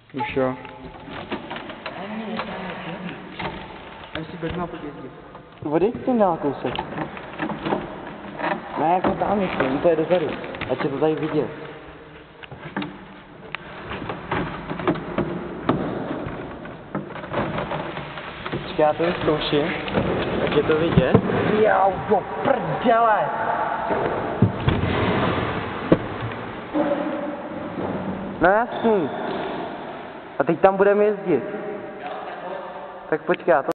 Už jo. A jestli budeš má podjezdit. Vody s tím dál kousek. Ne, jako tam myslím, to je dozadu. Ať je to tady vidět. Počkej, já to vyzkouším. Ať je to vidět. Jau, do prdele! No jasný. A teď tam budeme jezdit. Tak počkej, já to